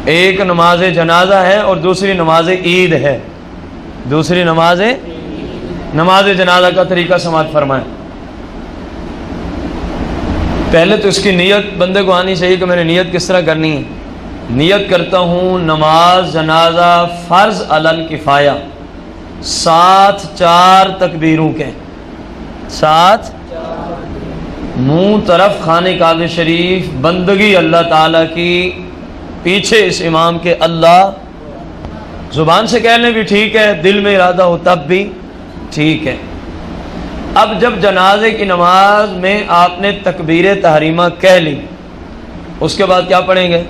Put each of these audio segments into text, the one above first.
ایک نماز جنازہ ہے اور دوسری نماز عید ہے. دوسری نماز جنازہ کا طریقہ سماعت فرمائیں. پہلے تو اس کی نیت بندے کو آنی چاہیے کہ میں نے نیت کس طرح کرنی ہے. نیت کرتا ہوں نماز جنازہ فرض علی الکفایہ، ساتھ 4 تکبیروں کے ساتھ منہ طرف خانہ کعبہ شریف، بندگی اللہ تعالیٰ کی، پیچھے اس امام کے اللہ، زبان سے کہہ لیں بھی ٹھیک ہے، دل میں ارادہ ہو تب بھی ٹھیک ہے. اب جب جنازے کی نماز میں آپ نے تکبیر تحریمہ کہہ لی، اس کے بعد کیا پڑھیں گے؟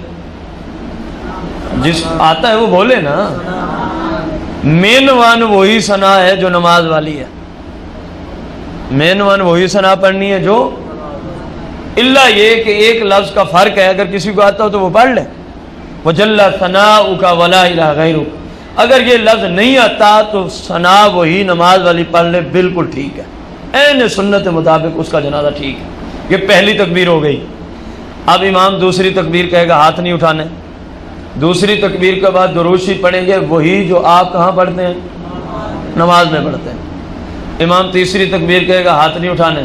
جس آتا ہے وہ بولے نا. مین ون وہی ثنا ہے جو نماز والی ہے. مین ون وہی ثنا پڑھنی ہے جو، اللہ یہ کہ ایک لفظ کا فرق ہے، اگر کسی کو آتا ہو تو وہ پڑھ لے، وجل ثناؤک ولا الہ غیرک. اگر یہ لفظ نہیں آتا تو ثنا وہی نماز والی پڑھ لے، بالکل ٹھیک ہے، عین سنت مطابق اس کا جنازہ ٹھیک ہے. یہ پہلی تکبیر ہو گئی. اب امام دوسری تکبیر کہے گا، ہاتھ نہیں اٹھانے. دوسری تکبیر کے بعد درود شریف پڑھیں گے، وہی جو آپ کہاں پڑھتے ہیں؟ نماز میں پڑھتے ہیں. امام تیسری تکبیر کہے گا، ہاتھ نہیں اٹھانے.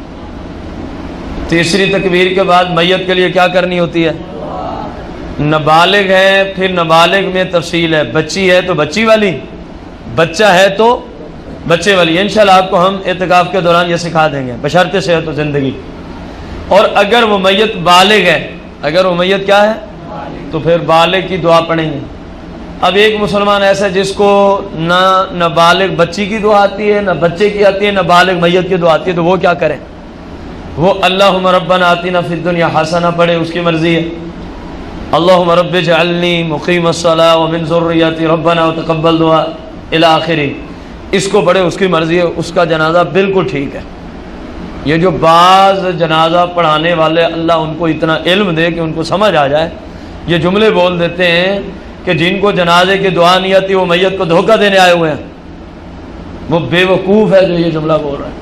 تیسری تکبیر کے بعد میت کے لیے کیا کرنی ہوتی ہے؟ نابالغ ہے، پھر نابالغ میں تفصیل ہے، بچی ہے تو بچی والی، بچہ ہے تو بچے والی. انشاءاللہ آپ کو ہم اعتکاف کے دوران یہ سکھا دیں گے، بشرط صحت و زندگی. اور اگر وہ میت بالغ ہے، اگر وہ میت کیا ہے تو پھر بالغ کی دعا پڑھیں گے. اب ایک مسلمان ایسا ہے جس کو نہ بالغ بچی کی دعا آتی ہے، نہ بچے کی آتی ہے، نہ بالغ میت کی دعا آتی ہے، تو وہ کیا کرے؟ وہ اللہم ربنا آتنا فی الدنیا حسنہ پڑھے، اس کی مرضی ہے. اللہم رب اجعلنی مقیم الصلاۃ ومن ذریتی ربنا وتقبل دعا الی آخری. اس کو پڑھے، اس کی مرضی ہے، اس کا جنازہ بالکل ٹھیک ہے. یہ جو بعض جنازہ پڑھانے والے، اللہ ان کو اتنا علم دے کہ ان کو سمجھ آ جائے، یہ جملے بول دیتے ہیں کہ جن کو جنازے کی دعا نہیں آتی وہ میت کو دھوکہ دینے آئے ہوئے ہیں. وہ بے وقوف ہے جو یہ جملہ بول رہا ہے.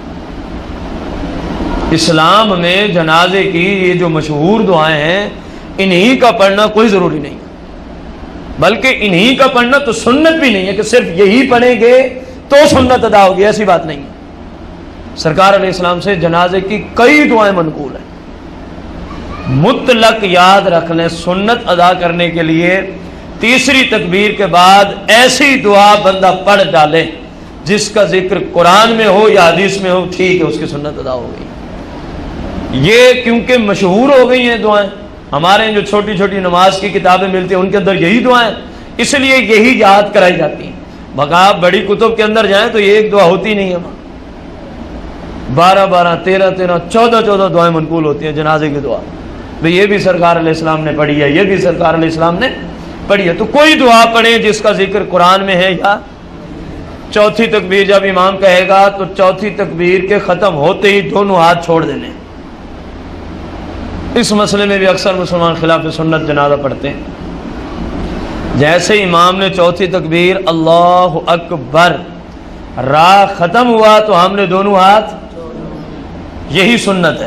اسلام میں جنازے کی یہ جو مشہور دعائیں ہیں، انہی کا پڑھنا کوئی ضروری نہیں ہے، بلکہ انہی کا پڑھنا تو سنت بھی نہیں ہے کہ صرف یہی پڑھیں گے تو سنت ادا ہوگی، ایسی بات نہیں ہے. سرکار علیہ السلام سے جنازے کی کئی دعائیں منقول ہیں. مطلق یاد رکھ لیں، سنت ادا کرنے کے لیے تیسری تکبیر کے بعد ایسی دعا بندہ پڑھ ڈالے جس کا ذکر قرآن میں ہو یا حدیث میں ہو، ٹھیک ہے، اس کی سنت ادا ہو گئی. یہ کیونکہ مشہور ہو گئی ہیں دعائیں، ہمارے جو چھوٹی چھوٹی نماز کی کتابیں ملتی ہیں ان کے اندر یہی دعائیں، اس لیے یہی یاد کرائی جاتی ہیں. بقا بڑی کتب کے اندر جائیں تو یہ ایک دعا ہوتی نہیں ہے، 12 13 14 دعائیں منقول ہوتی ہیں جنازے کی دعا. بھئی یہ بھی سرکار علیہ السلام نے پڑھی ہے، یہ بھی سرکار علیہ السلام نے پڑھی ہے. تو کوئی دعا پڑھیں جس کا ذکر قرآن میں ہے، یا چوتھی تکبیر جب امام کہے گا تو چوتھی تکبیر کے ختم ہوتے ہی دونوں ہاتھ چھوڑ دینے. اس مسئلے میں بھی اکثر مسلمان خلاف سنت جنازہ پڑھتے ہیں. جیسے امام نے چوتھی تکبیر اللہ اکبر را ختم ہوا تو ہم نے دونوں ہاتھ، یہی سنت ہے.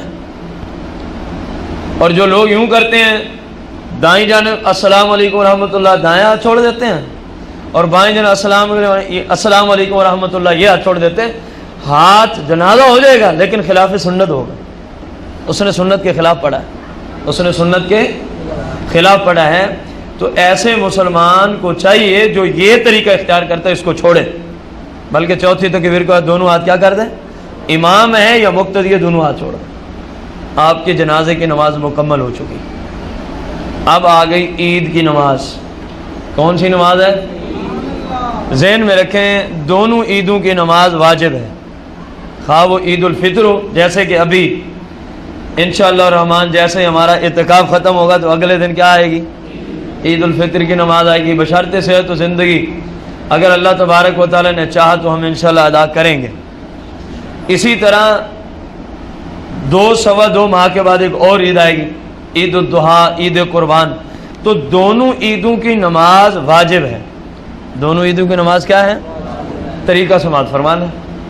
اور جو لوگ یوں کرتے ہیں، دائیں جانب السلام علیکم ورحمۃ اللہ دائیں ہاتھ چھوڑ دیتے ہیں، اور بائیں جانب السلام علیکم ورحمۃ اللہ یہ ہاتھ چھوڑ دیتے ہیں. ہاتھ جنازہ ہو جائے گا لیکن خلاف سنت ہوگا. اس نے سنت کے خلاف پڑھا ہے، اس نے سنت کے خلاف پڑھا ہے. تو ایسے مسلمان کو چاہیے جو یہ طریقہ اختیار کرتا ہے اس کو چھوڑے، بلکہ چوتھی تکبیر کے بعد دونوں ہاتھ کیا کر دیں؟ امام ہے یا مقتدی ہے، دونوں ہاتھ چھوڑ. آپ کے جنازے کی نماز مکمل ہو چکی. اب آ گئی عید کی نماز. کون سی نماز ہے؟ ذہن میں رکھیں، دونوں عیدوں کی نماز واجب ہے، خواہ وہ عید الفطر ہو، جیسے کہ ابھی انشاءاللہ الرحمن جیسے ہی ہمارا اعتکاف ختم ہوگا تو اگلے دن کیا آئے گی؟ عید الفطر کی نماز آئے گی. بشرط صحت و زندگی، اگر اللہ تبارک و تعالی نے چاہا تو ہم انشاءاللہ ادا کریں گے. اسی طرح 2 سوا 2 ماہ کے بعد ایک اور عید آئے گی، عید الضحیٰ، عید قربان. تو دونوں عیدوں کی نماز واجب ہے. دونوں عیدوں کی نماز کیا ہے؟ طریقہ سماعت فرمانا.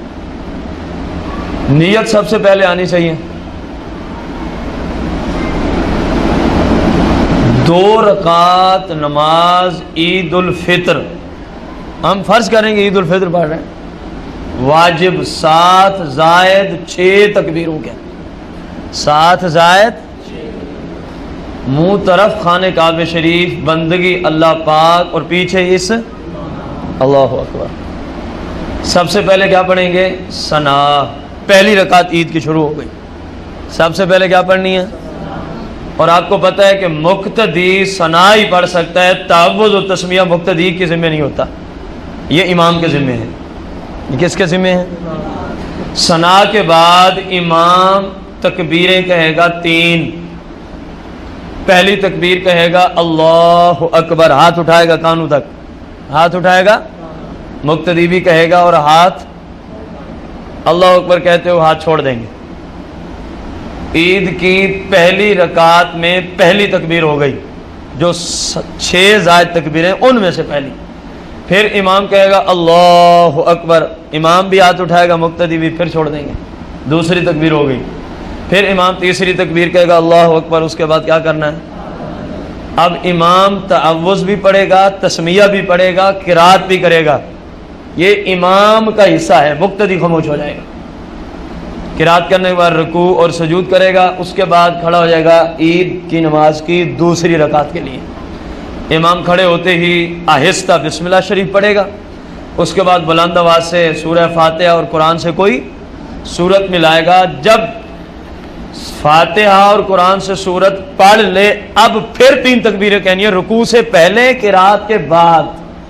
نیت سب سے پہلے آنی چاہیے. 2 رکعت نماز عید الفطر، ہم فرض کریں گے عید الفطر پڑھ رہے ہیں، واجب 7 زائد 6 تکبیروں کے، 7 زائد منہ طرف خانہ کعبہ شریف، بندگی اللہ پاک، اور پیچھے اس اللہ اکبر۔ سب سے پہلے کیا پڑھیں گے؟ ثنا، پہلی رکعت عید کی شروع ہو گئی، سب سے پہلے کیا پڑھنی ہے؟ اور آپ کو پتہ ہے کہ مقتدی ثنا ہی پڑھ سکتا ہے، تعوذ و تسمیہ مقتدی کے ذمہ نہیں ہوتا، یہ امام کے ذمہ ہے۔ یہ کس کے ذمہ ہے؟ ثنا کے بعد امام تکبیریں کہے گا 3، پہلی تکبیر کہے گا اللہ اکبر، ہاتھ اٹھائے گا کانوں تک، ہاتھ اٹھائے گا، مقتدی بھی کہے گا اور ہاتھ، اللہ اکبر کہتے ہو ہاتھ چھوڑ دیں گے۔ عید کی پہلی رکعت میں پہلی تکبیر ہو گئی، جو 6 زائد تکبیریں ان میں سے پہلی، پھر امام کہے گا اللہ اکبر، امام بھی ہاتھ اٹھائے گا، مقتدی بھی، پھر چھوڑ دیں گے، دوسری تکبیر ہو گئی، پھر امام تیسری تکبیر کہے گا اللہ اکبر، اس کے بعد کیا کرنا ہے؟ اب امام تعوذ بھی پڑھے گا، تسمیہ بھی پڑھے گا، قرات بھی کرے گا، یہ امام کا حصہ ہے، مقتدی خاموش ہو جائے گا، قرات کرنے کے بعد رکوع اور سجود کرے گا، اس کے بعد کھڑا ہو جائے گا عید کی نماز کی دوسری رکعت کے لیے۔ امام کھڑے ہوتے ہی آہستہ بسم اللہ شریف پڑھے گا، اس کے بعد بلند آواز سے سورہ فاتحہ اور قرآن سے کوئی سورت ملائے گا۔ جب فاتحہ اور قرآن سے سورت پڑھ لے، اب پھر 3 تکبیریں کہنی ہے، رکوع سے پہلے، قرات کے بعد۔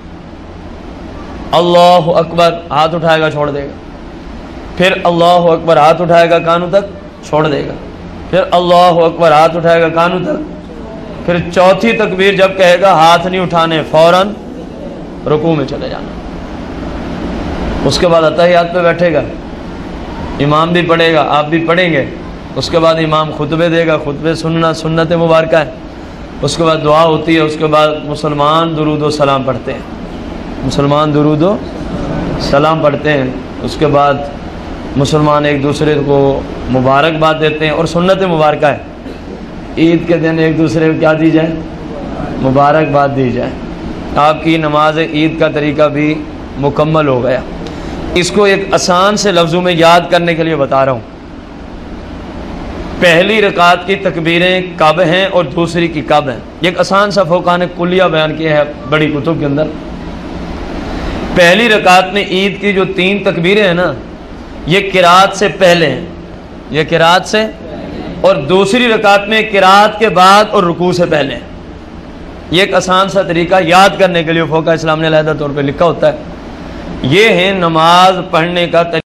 اللہ اکبر، ہاتھ اٹھائے گا چھوڑ دے گا، پھر اللہ اکبر، ہاتھ اٹھائے گا کانوں تک چھوڑ دے گا، پھر اللہ اکبر، ہاتھ اٹھائے گا کانوں تک، پھر چوتھی تکبیر جب کہے گا ہاتھ نہیں اٹھانے، فوراً رکوع میں چلے جانا۔ اس کے بعد اتحیات پہ بیٹھے گا، امام بھی پڑھے گا، آپ بھی پڑھیں گے، اس کے بعد امام خطبے دے گا، خطبے سننا سنت مبارکہ ہے، اس کے بعد دعا ہوتی ہے، اس کے بعد مسلمان درود و سلام پڑھتے ہیں، مسلمان درود و سلام پڑھتے ہیں، اس کے بعد مسلمان ایک دوسرے کو مبارکباد دیتے ہیں، اور سنت مبارکہ ہے عید کے دن ایک دوسرے کو کیا دی جائے؟ مبارکباد دی جائے۔ آپ کی نماز عید کا طریقہ بھی مکمل ہو گیا۔ اس کو ایک آسان سے لفظوں میں یاد کرنے کے لیے بتا رہا ہوں۔ پہلی رکعت کی تکبیریں کب ہیں اور دوسری کی کب ہیں، ایک آسان سا فقہ نے کلیہ بیان کیا ہے بڑی کتب کے اندر۔ پہلی رکعت میں عید کی جو 3 تکبیریں ہیں نا، یہ قرات سے پہلے ہیں، یہ قرات سے، اور دوسری رکعت میں قرات کے بعد اور رکوع سے پہلے ہیں۔ یہ ایک آسان سا طریقہ یاد کرنے کے لیے فقہ اسلام نے علیحدہ طور پہ لکھا ہوتا ہے۔ یہ ہے نماز پڑھنے کا طریقہ۔